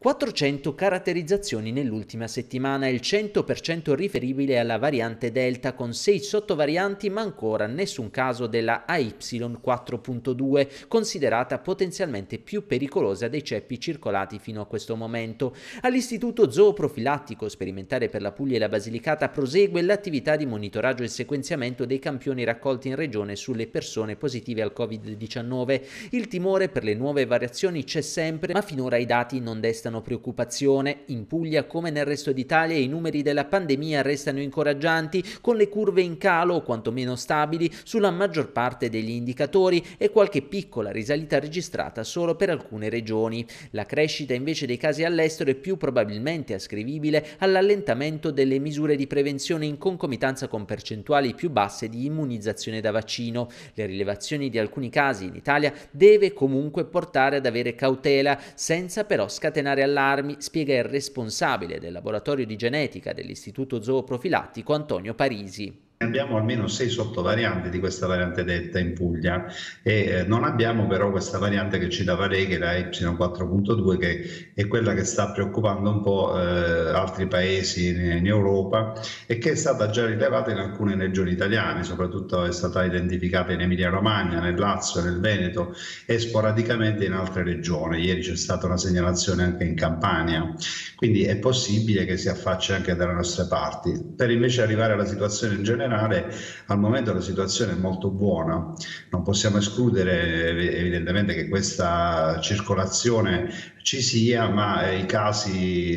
400 caratterizzazioni nell'ultima settimana, il 100% riferibile alla variante Delta con 6 sottovarianti, ma ancora nessun caso della AY4.2, considerata potenzialmente più pericolosa dei ceppi circolati fino a questo momento. All'Istituto Zooprofilattico Sperimentale per la Puglia e la Basilicata prosegue l'attività di monitoraggio e sequenziamento dei campioni raccolti in regione sulle persone positive al Covid-19. Il timore per le nuove variazioni c'è sempre, ma finora i dati non destano preoccupazione. In Puglia, come nel resto d'Italia, i numeri della pandemia restano incoraggianti, con le curve in calo o quantomeno stabili sulla maggior parte degli indicatori e qualche piccola risalita registrata solo per alcune regioni. La crescita invece dei casi all'estero è più probabilmente ascrivibile all'allentamento delle misure di prevenzione in concomitanza con percentuali più basse di immunizzazione da vaccino. Le rilevazioni di alcuni casi in Italia deve comunque portare ad avere cautela, senza però scatenare allarmi, spiega il responsabile del laboratorio di genetica dell'Istituto Zooprofilattico Antonio Parisi. Abbiamo almeno 6 sottovarianti di questa variante Delta in Puglia e non abbiamo però questa variante che ci dava lei, che è la Y4.2, che è quella che sta preoccupando un po' altri paesi in Europa e che è stata già rilevata in alcune regioni italiane, soprattutto è stata identificata in Emilia-Romagna, nel Lazio, nel Veneto e sporadicamente in altre regioni. Ieri c'è stata una segnalazione anche in Campania, quindi è possibile che si affacci anche dalle nostre parti. Per invece arrivare alla situazione in generale, al momento la situazione è molto buona, non possiamo escludere evidentemente che questa circolazione ci sia, ma i casi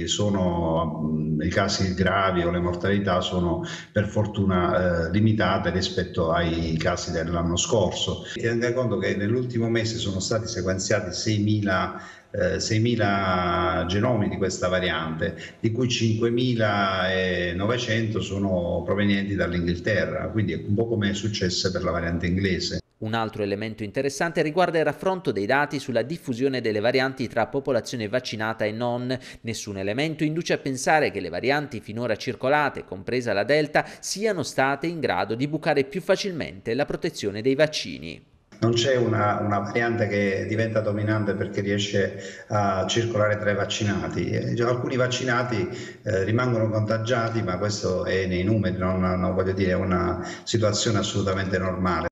gravi o le mortalità sono per fortuna limitate rispetto ai casi dell'anno scorso. Tenga conto che nell'ultimo mese sono stati sequenziati 6.000 genomi di questa variante, di cui 5.900 sono provenienti dall'Inghilterra, quindi è un po' come è successo per la variante inglese. Un altro elemento interessante riguarda il raffronto dei dati sulla diffusione delle varianti tra popolazione vaccinata e non. Nessun elemento induce a pensare che le varianti finora circolate, compresa la Delta, siano state in grado di bucare più facilmente la protezione dei vaccini. Non c'è una variante che diventa dominante perché riesce a circolare tra i vaccinati. Alcuni vaccinati rimangono contagiati, ma questo è nei numeri, non voglio dire, è una situazione assolutamente normale.